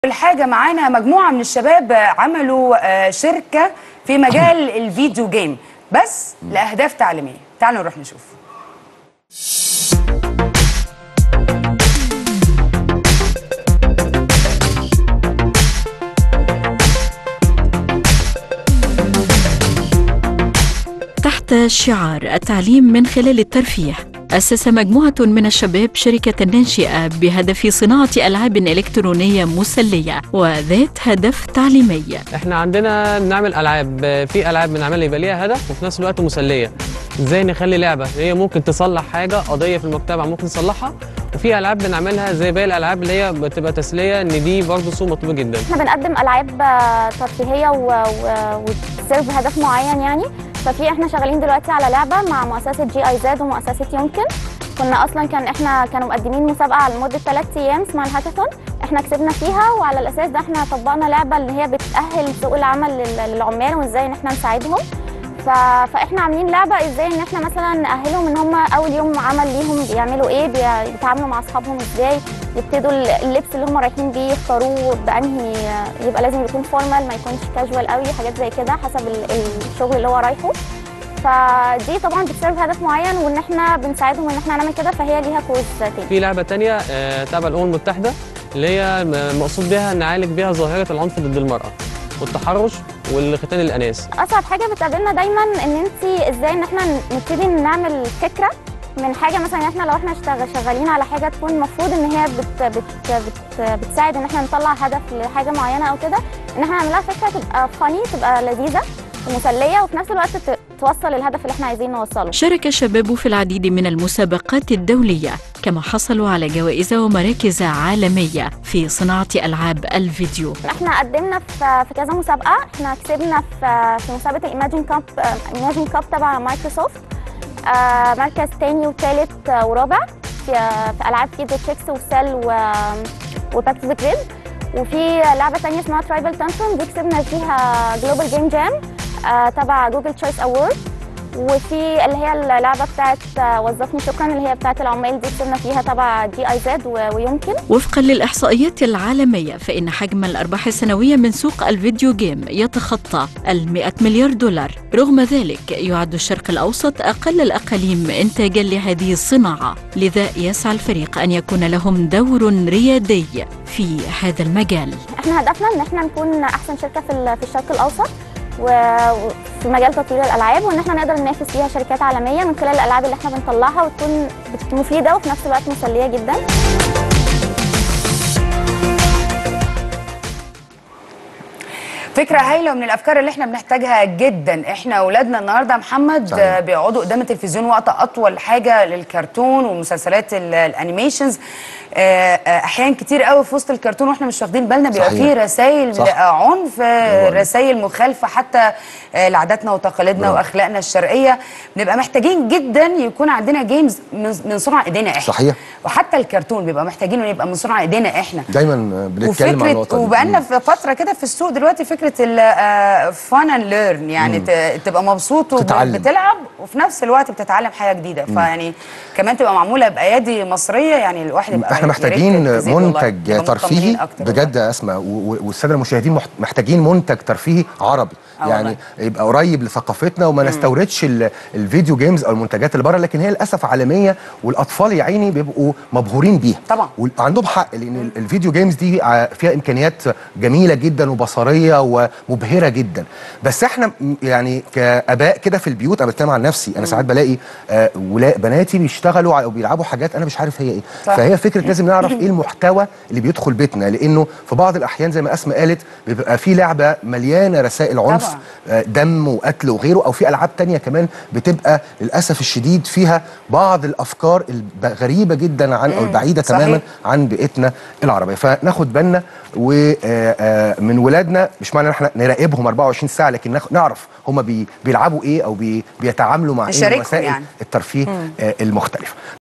الحاجة معانا مجموعة من الشباب عملوا شركة في مجال الفيديو جيم بس لأهداف تعليمية. تعالوا نروح نشوف. تحت شعار التعليم من خلال الترفيه، أسس مجموعة من الشباب شركة ناشئة بهدف صناعة ألعاب إلكترونية مسلية وذات هدف تعليمي. احنا عندنا بنعمل ألعاب، في ألعاب بنعملها يبقى ليها هدف وفي نفس الوقت مسلية. ازاي نخلي لعبة هي ممكن تصلح حاجة قضية في المجتمع ممكن تصلحها، وفي ألعاب بنعملها زي باقي الألعاب اللي هي بتبقى تسلية، ان دي برضه سوق مطلوب جدا. احنا بنقدم ألعاب ترفيهية وتسيرف هدف معين يعني. احنا شغالين دلوقتي على لعبه مع مؤسسه GIZ ومؤسسه يمكن. كانوا مقدمين مسابقه لمده 3 ايام اسمها الهاكاثون، احنا كسبنا فيها، وعلى الاساس ده احنا طبقنا لعبه اللي هي بتأهل سوق العمل للعمال وازاي ان احنا نساعدهم. فاحنا عاملين لعبه ازاي ان احنا مثلا نأهلهم ان هم اول يوم عمل ليهم بيعملوا ايه، بيتعاملوا مع اصحابهم ازاي، يبتدوا اللبس اللي هم رايحين بيه يختاروه بانهي، يبقى لازم يكون فورمال ما يكونش كاجوال قوي، حاجات زي كده حسب الشغل اللي هو رايحه. فدي طبعا بتسيرف هدف معين وان احنا بنساعدهم ان احنا نعمل كده، فهي ليها كوز تاني. في لعبه تانية تبع الامم المتحده اللي هي مقصود بيها نعالج بيها ظاهره العنف ضد المراه والتحرش والختان الاناث. اصعب حاجه بتقابلنا دايما ان انت ازاي ان احنا نبتدي نعمل فكره من حاجه، مثلا احنا لو احنا شغالين على حاجه تكون المفروض ان هي بتساعد ان احنا نطلع هدف لحاجه معينه او كده، ان احنا نعملها فكره تبقى فاني، تبقى لذيذه ومسليه وفي نفس الوقت توصل الهدف اللي احنا عايزين نوصله. شارك الشباب في العديد من المسابقات الدولية، كما حصلوا على جوائز ومراكز عالمية في صناعة ألعاب الفيديو. احنا قدمنا في كذا مسابقة، احنا كسبنا في مسابقة الإيماجين كاب تبع مايكروسوفت، مركز تاني وثالث ورابع في ألعاب فيديو تشيكس وسيل وباك تو ذا جريد. وفي لعبة تانية اسمها ترايبل تانترون، دي كسبنا فيها جلوبال جيم جام تبع جوجل تشويس أوورد. وفي اللي هي اللعبه بتاعت وظفني شكرا اللي هي بتاعت العمال، دي كسبنا فيها تبع GIZ ويمكن. وفقا للإحصائيات العالمية فإن حجم الأرباح السنوية من سوق الفيديو جيم يتخطى 100 مليار دولار. رغم ذلك يعد الشرق الأوسط أقل الأقاليم إنتاجا لهذه الصناعة، لذا يسعى الفريق أن يكون لهم دور ريادي في هذا المجال. احنا هدفنا ان احنا نكون أحسن شركة في الشرق الأوسط وفي مجال تطوير الألعاب، وإن احنا نقدر ننافس فيها شركات عالمية من خلال الألعاب اللي احنا بنطلعها وتكون مفيدة وفي نفس الوقت مسلية جدا. فكرة هايلة ومن الأفكار اللي احنا بنحتاجها جدا. احنا أولادنا النهاردة محمد صحيح بيقعدوا قدام التلفزيون وقت أطول حاجة للكرتون ومسلسلات الأنيميشنز. أحيان كتير قوي في وسط الكرتون واحنا مش واخدين بالنا بيبقى فيه رسائل عنف، رسائل مخالفة حتى لعاداتنا وتقاليدنا وأخلاقنا الشرقية. بنبقى محتاجين جدا يكون عندنا جيمز من صنع إيدينا احنا. صحيح. وحتى الكرتون بيبقى محتاجين يبقى من صنع إيدينا احنا. دايما بنتكلم عن النقطة دي. وبقالنا في فترة كده في السوق دلوقتي فكرة الفان اند ليرن، يعني تبقى مبسوط وبتلعب وفي نفس الوقت بتتعلم حاجة جديدة. فيعني كمان تبقى معمولة بأيادي مصرية، يعني الواحد يبقى احنا محتاجين منتج ترفيهي بجد يا اسماء، والساده المشاهدين محتاجين منتج ترفيهي عربي، يعني يبقى قريب لثقافتنا وما نستوردش الفيديو جيمز او المنتجات اللي بره، لكن هي للاسف عالميه والاطفال يا عيني بيبقوا مبهورين بيها طبعا، وعندهم حق، لان الفيديو جيمز دي فيها امكانيات جميله جدا وبصريه ومبهره جدا. بس احنا يعني كاباء كده في البيوت، انا بتكلم عن نفسي، انا ساعات بلاقي بناتي بيشتغلوا او بيلعبوا حاجات انا مش عارف هي ايه. فهي فكره لازم نعرف ايه المحتوى اللي بيدخل بيتنا، لانه في بعض الاحيان زي ما اسماء قالت بيبقى في لعبه مليانه رسائل عنف، دم وقتل وغيره، او في العاب تانية كمان بتبقى للاسف الشديد فيها بعض الافكار الغريبه جدا عن او البعيده تماما عن بيئتنا العربيه. فناخد بالنا ومن ولادنا، مش معنى ان احنا نراقبهم 24 ساعه، لكن نعرف هم بيلعبوا ايه او بيتعاملوا مع ايه وسائل يعني الترفيه المختلفه.